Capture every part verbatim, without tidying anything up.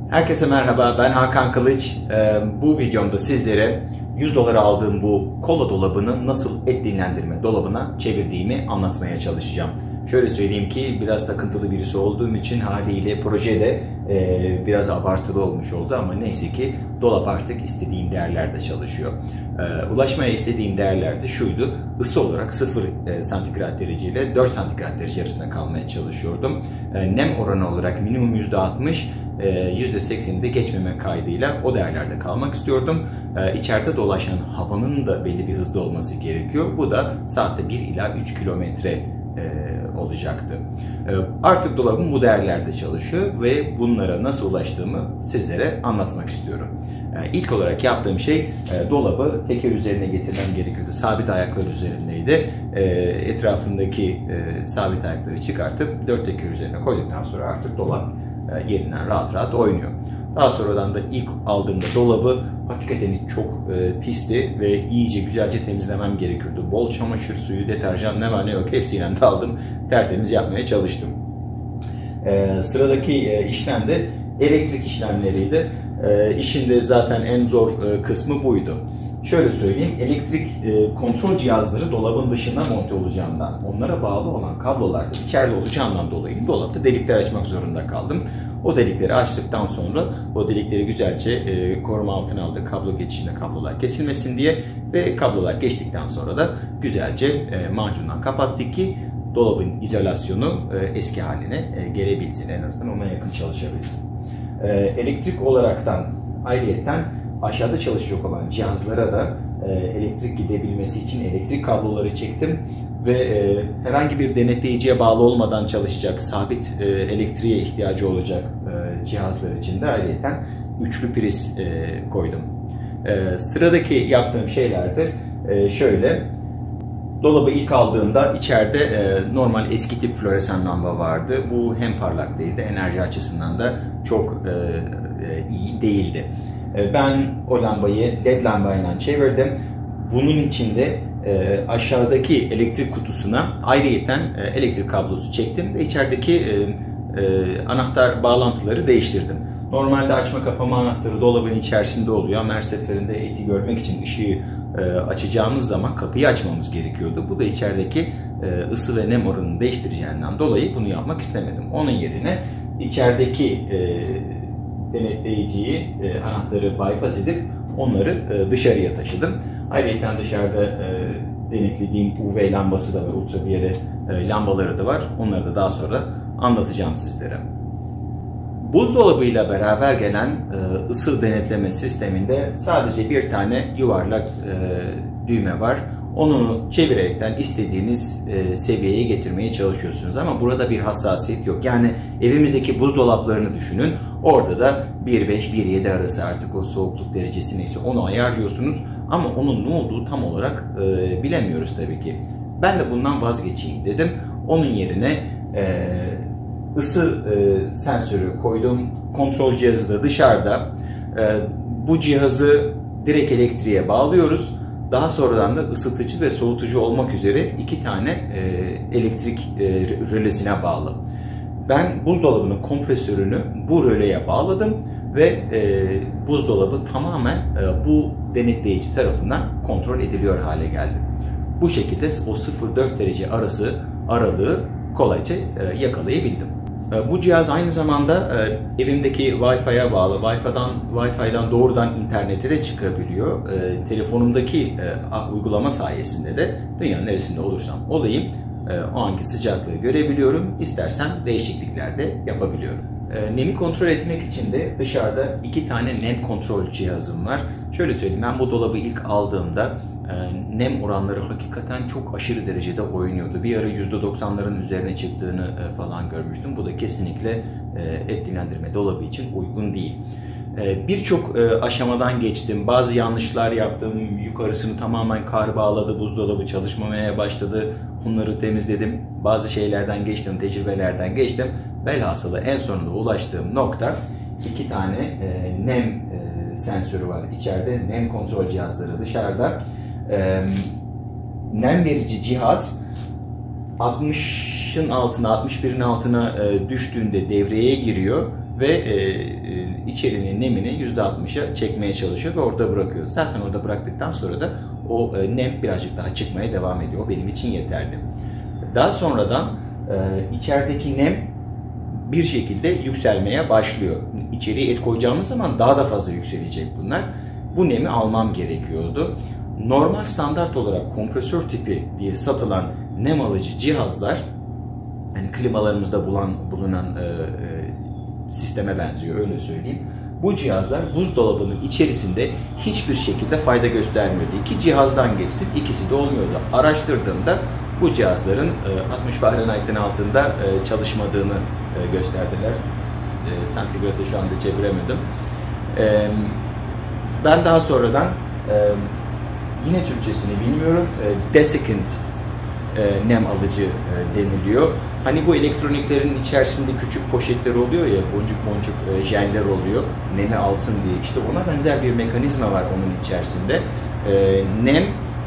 Herkese merhaba, ben Hakan Kılıç. Bu videomda sizlere yüz dolara aldığım bu kola dolabını nasıl et dinlendirme dolabına çevirdiğimi anlatmaya çalışacağım. Şöyle söyleyeyim ki biraz takıntılı birisi olduğum için haliyle projede e, biraz abartılı olmuş oldu ama neyse ki dolap artık istediğim değerlerde çalışıyor. E, ulaşmaya istediğim değerler de şuydu: ısı olarak sıfır e, santigrat derece ile dört santigrat derece arasında kalmaya çalışıyordum. E, nem oranı olarak minimum yüzde altmış, yüzde seksenini de geçmeme kaydıyla o değerlerde kalmak istiyordum. İçeride dolaşan havanın da belli bir hızda olması gerekiyor. Bu da saatte bir ila üç kilometre olacaktı. Artık dolabım bu değerlerde çalışıyor ve bunlara nasıl ulaştığımı sizlere anlatmak istiyorum. İlk olarak yaptığım şey, dolabı teker üzerine getirmem gerekiyordu. Sabit ayaklar üzerindeydi. Etrafındaki sabit ayakları çıkartıp dört teker üzerine koyduktan sonra artık dolap yerinden rahat rahat oynuyor. Daha sonradan da ilk aldığımda dolabı hakikaten çok e, pisti ve iyice güzelce temizlemem gerekiyordu. Bol çamaşır suyu, deterjan, ne var ne yok hepsiyle de aldım. Tertemiz yapmaya çalıştım. E, sıradaki e, işlem de elektrik işlemleriydi. E, işin de zaten en zor e, kısmı buydu. Şöyle söyleyeyim, elektrik e, kontrol cihazları dolabın dışında monte olacağından, onlara bağlı olan kablolar da içeride olacağından dolayı dolapta delikler açmak zorunda kaldım. O delikleri açtıktan sonra o delikleri güzelce e, koruma altına aldık, kablo geçişinde kablolar kesilmesin diye ve kablolar geçtikten sonra da güzelce e, macundan kapattık ki dolabın izolasyonu e, eski haline e, gelebilsin, en azından ona yakın çalışabilsin. E, elektrik olaraktan ayrıyetten aşağıda çalışacak olan cihazlara da e, elektrik gidebilmesi için elektrik kabloları çektim ve e, herhangi bir denetleyiciye bağlı olmadan çalışacak sabit e, elektriğe ihtiyacı olacak e, cihazlar için de ayrıyeten üçlü priz e, koydum. E, sıradaki yaptığım şeyler de e, şöyle: dolabı ilk aldığımda içeride e, normal eski tip floresan lamba vardı. Bu hem parlak değildi, enerji açısından da çok e, e, iyi değildi. Ben o lambayı led lambayla çevirdim. Bunun için de e, aşağıdaki elektrik kutusuna ayrıyeten e, elektrik kablosu çektim ve içerideki e, e, anahtar bağlantıları değiştirdim. Normalde açma kapama anahtarı dolabın içerisinde oluyor ama her seferinde eti görmek için ışığı e, açacağımız zaman kapıyı açmamız gerekiyordu. Bu da içerideki e, ısı ve nem oranını değiştireceğinden dolayı bunu yapmak istemedim. Onun yerine içerideki e, denetleyiciyi, e, anahtarı bypass edip onları e, dışarıya taşıdım. Ayrıca dışarıda e, denetlediğim U V lambası da var, ultraviyole e, lambaları da var. Onları da daha sonra anlatacağım sizlere. Buzdolabıyla beraber gelen e, ısı denetleme sisteminde sadece bir tane yuvarlak e, düğme var. Onu çevirerekten istediğiniz e, seviyeye getirmeye çalışıyorsunuz ama burada bir hassasiyet yok. Yani evimizdeki buzdolaplarını düşünün. Orada da bir beş bir yedi arası artık o soğukluk derecesi neyse onu ayarlıyorsunuz ama onun ne olduğu tam olarak e, bilemiyoruz tabii ki. Ben de bundan vazgeçeyim dedim. Onun yerine e, ısı e, sensörü koydum. Kontrol cihazı da dışarıda. E, bu cihazı direkt elektriğe bağlıyoruz. Daha sonradan da ısıtıcı ve soğutucu olmak üzere iki tane e, elektrik e, rölesine bağlı. Ben buzdolabının kompresörünü bu röleye bağladım ve e, buzdolabı tamamen e, bu denetleyici tarafından kontrol ediliyor hale geldi. Bu şekilde o sıfır dört derece arası aralığı kolayca e, yakalayabildim. Bu cihaz aynı zamanda evimdeki Wi-Fi'ye bağlı. Wi-Fi'den Wi-Fi'den doğrudan internete de çıkabiliyor. Telefonumdaki uygulama sayesinde de dünyanın neresinde olursam olayım o anki sıcaklığı görebiliyorum. İstersen değişiklikler de yapabiliyorum. Nemi kontrol etmek için de dışarıda iki tane nem kontrol cihazım var. Şöyle söyleyeyim, ben bu dolabı ilk aldığımda nem oranları hakikaten çok aşırı derecede oynuyordu. Bir ara yüzde doksanların üzerine çıktığını falan görmüştüm. Bu da kesinlikle et dinlendirme dolabı için uygun değil. Birçok aşamadan geçtim. Bazı yanlışlar yaptım. Yukarısını tamamen kar bağladı. Buzdolabı çalışmamaya başladı. Bunları temizledim. Bazı şeylerden geçtim. Tecrübelerden geçtim. Velhasılı en sonunda ulaştığım nokta iki tane nem sensörü var. İçeride nem kontrol cihazları dışarıda. Nem verici cihaz altmışın altına, altmış birin altına düştüğünde devreye giriyor ve e, e, içerinin nemini yüzde altmışa çekmeye çalışıyor ve orada bırakıyor. Zaten orada bıraktıktan sonra da o e, nem birazcık daha çıkmaya devam ediyor. O benim için yeterli. Daha sonradan e, içerideki nem bir şekilde yükselmeye başlıyor. İçeriye et koyacağımız zaman daha da fazla yükselecek bunlar. Bu nemi almam gerekiyordu. Normal standart olarak kompresör tipi diye satılan nem alıcı cihazlar, yani klimalarımızda bulunan, bulunan e, e, sisteme benziyor, öyle söyleyeyim. Bu cihazlar buzdolabının içerisinde hiçbir şekilde fayda göstermiyordu. İki cihazdan geçtim, ikisi de olmuyordu. Araştırdığımda bu cihazların e, altmış Fahrenheit'in altında e, çalışmadığını e, gösterdiler. E, santigratı şu anda çeviremedim. E, ben daha sonradan e, yine Türkçesini bilmiyorum, e, desiccant e, nem alıcı e, deniliyor. Hani bu elektroniklerin içerisinde küçük poşetler oluyor ya, boncuk boncuk e, jeller oluyor, nemi alsın diye. İşte ona benzer bir mekanizma var onun içerisinde. E, nem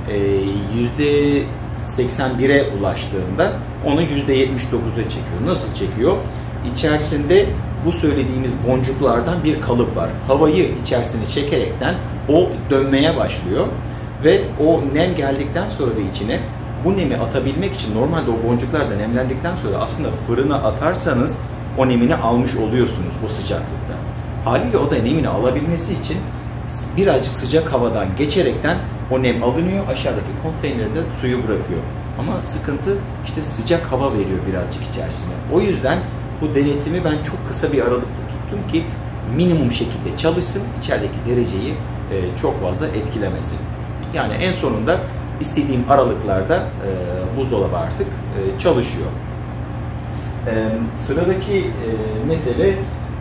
yüzde seksen bire ulaştığında onu yüzde yetmiş dokuza çekiyor. Nasıl çekiyor? İçerisinde bu söylediğimiz boncuklardan bir kalıp var. Havayı içerisine çekerekten o dönmeye başlıyor ve o nem geldikten sonra da içine bu nemi atabilmek için normalde o boncuklar da nemlendikten sonra aslında fırına atarsanız o nemini almış oluyorsunuz o sıcaklıkta. Haliyle o da nemini alabilmesi için birazcık sıcak havadan geçerekten o nem alınıyor, aşağıdaki konteynerde suyu bırakıyor. Ama sıkıntı işte sıcak hava veriyor birazcık içerisine. O yüzden bu denetimi ben çok kısa bir aralıkta tuttum ki minimum şekilde çalışsın, içerideki dereceyi e, çok fazla etkilemesin. Yani en sonunda istediğim aralıklarda e, buzdolabı artık e, çalışıyor. E, sıradaki e, mesele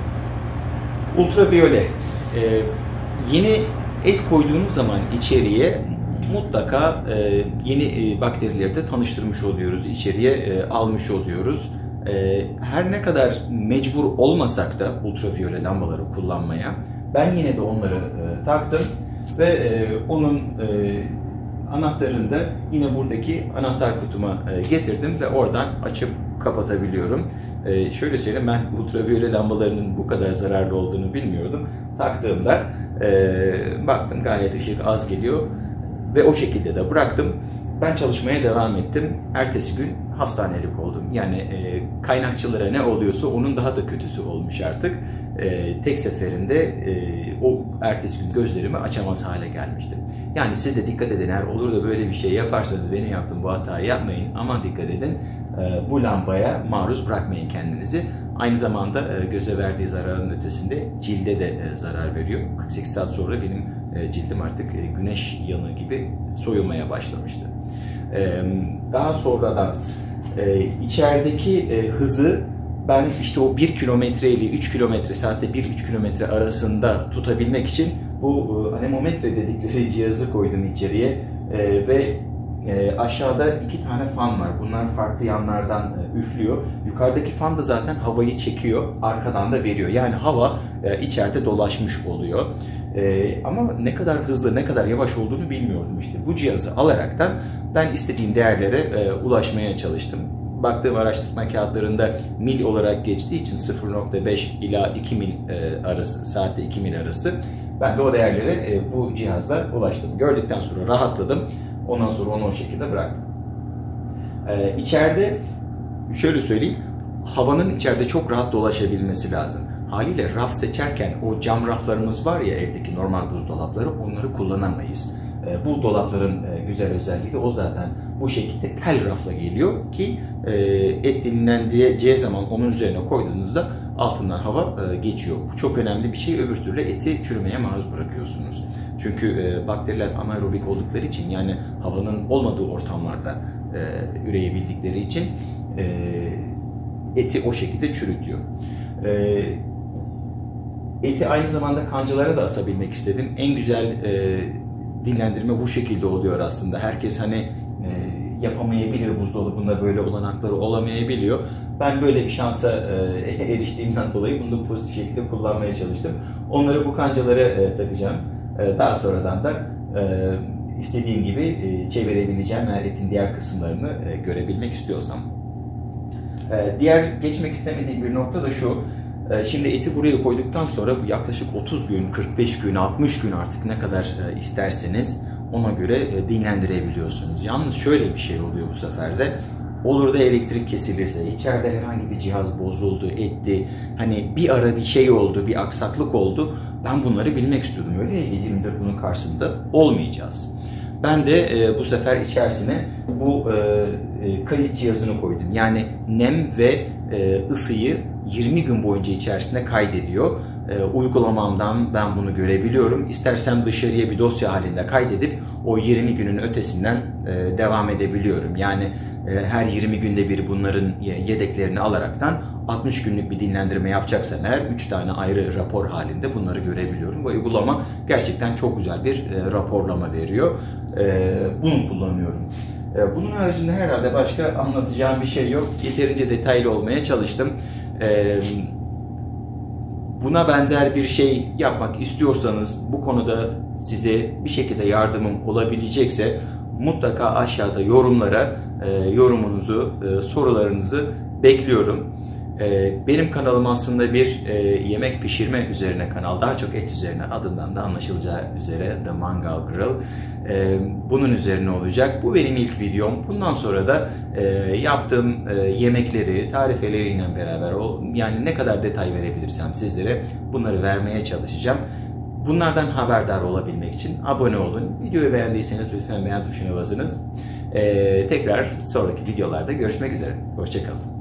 ultraviyole. E, yeni et koyduğumuz zaman içeriye mutlaka e, yeni e, bakterileri de tanıştırmış oluyoruz, içeriye e, almış oluyoruz. E, her ne kadar mecbur olmasak da ultraviyole lambaları kullanmaya, ben yine de onları e, taktım ve e, onun e, anahtarını da yine buradaki anahtar kutuma e, getirdim ve oradan açıp kapatabiliyorum. E, şöyle söyleyeyim, ben ultraviyole lambalarının bu kadar zararlı olduğunu bilmiyordum. Taktığımda e, baktım gayet ışık az geliyor ve o şekilde de bıraktım. Ben çalışmaya devam ettim. Ertesi gün hastanelik oldum. Yani e, kaynakçılara ne oluyorsa onun daha da kötüsü olmuş artık. E, tek seferinde e, o ertesi gün gözlerimi açamaz hale gelmiştim. Yani siz de dikkat edin, eğer olur da böyle bir şey yaparsanız benim yaptığım bu hatayı yapmayın. Aman dikkat edin, e, bu lambaya maruz bırakmayın kendinizi. Aynı zamanda e, göze verdiği zararın ötesinde cilde de e, zarar veriyor. kırk sekiz saat sonra benim e, cildim artık e, güneş yanığı gibi soyulmaya başlamıştı. E, daha sonradan e, içerideki e, hızı ben işte o bir kilometre ile üç kilometre saatte bir üç kilometre arasında tutabilmek için bu e, anemometre dedikleri cihazı koydum içeriye e, ve e, aşağıda iki tane fan var. Bunlar farklı yanlardan e, üflüyor. Yukarıdaki fan da zaten havayı çekiyor, arkadan da veriyor. Yani hava e, içeride dolaşmış oluyor. E, ama ne kadar hızlı, ne kadar yavaş olduğunu bilmiyordum işte. Bu cihazı alaraktan ben istediğim değerlere e, ulaşmaya çalıştım. Baktığım araştırma kağıtlarında mil olarak geçtiği için sıfır nokta beş ila iki mil e, arası, saatte iki mil arası. Ben de o değerlere e, bu cihazla ulaştım. Gördükten sonra rahatladım. Ondan sonra onu o şekilde bıraktım. E, içeride şöyle söyleyeyim, havanın içeride çok rahat dolaşabilmesi lazım. Haliyle raf seçerken o cam raflarımız var ya evdeki normal buzdolapları, onları kullanamayız. Bu dolapların güzel özelliği de o zaten bu şekilde tel rafla geliyor ki et dinleneceği zaman onun üzerine koyduğunuzda altından hava geçiyor. Bu çok önemli bir şey, öbür türlü eti çürümeye maruz bırakıyorsunuz. Çünkü bakteriler anaerobik oldukları için, yani havanın olmadığı ortamlarda üreyebildikleri için eti o şekilde çürütüyor. Eti aynı zamanda kancalara da asabilmek istedim. En güzel dinlendirme bu şekilde oluyor aslında. Herkes hani e, yapamayabilir, buzdolabında böyle olanakları olamayabiliyor. Ben böyle bir şansa e, eriştiğimden dolayı bunu da pozitif şekilde kullanmaya çalıştım. Onları bu kancalara e, takacağım. E, daha sonradan da e, istediğim gibi e, çevirebileceğim eğer etin diğer kısımlarını e, görebilmek istiyorsam. E, diğer geçmek istemediğim bir nokta da şu. Şimdi eti buraya koyduktan sonra bu yaklaşık otuz gün, kırk beş gün, altmış gün artık ne kadar isterseniz ona göre dinlendirebiliyorsunuz. Yalnız şöyle bir şey oluyor bu sefer de. Olur da elektrik kesilirse, içeride herhangi bir cihaz bozuldu, etti, hani bir ara bir şey oldu, bir aksaklık oldu. Ben bunları bilmek istiyordum. Öyle ya, yedi yirmi dört bunun karşısında olmayacağız. Ben de e, bu sefer içerisine bu e, kayıt cihazını koydum. Yani nem ve e, ısıyı yirmi gün boyunca içerisinde kaydediyor. E, uygulamamdan ben bunu görebiliyorum. İstersem dışarıya bir dosya halinde kaydedip o yirmi günün ötesinden e, devam edebiliyorum. Yani e, her yirmi günde bir bunların yedeklerini alaraktan altmış günlük bir dinlendirme yapacaksam eğer üç tane ayrı rapor halinde bunları görebiliyorum. Bu uygulama gerçekten çok güzel bir e, raporlama veriyor. E, bunu kullanıyorum. E, bunun haricinde herhalde başka anlatacağım bir şey yok. Yeterince detaylı olmaya çalıştım. E, buna benzer bir şey yapmak istiyorsanız, bu konuda size bir şekilde yardımım olabilecekse mutlaka aşağıda yorumlara e, yorumunuzu, e, sorularınızı bekliyorum. Benim kanalım aslında bir e, yemek pişirme üzerine kanal. Daha çok et üzerine, adından da anlaşılacağı üzere The Mangal Grill. E, bunun üzerine olacak. Bu benim ilk videom. Bundan sonra da e, yaptığım e, yemekleri, tarifeleriyle beraber o, yani ne kadar detay verebilirsem sizlere bunları vermeye çalışacağım. Bunlardan haberdar olabilmek için abone olun. Videoyu beğendiyseniz lütfen beğen tuşuna basınız. E, tekrar sonraki videolarda görüşmek üzere. Hoşça kalın.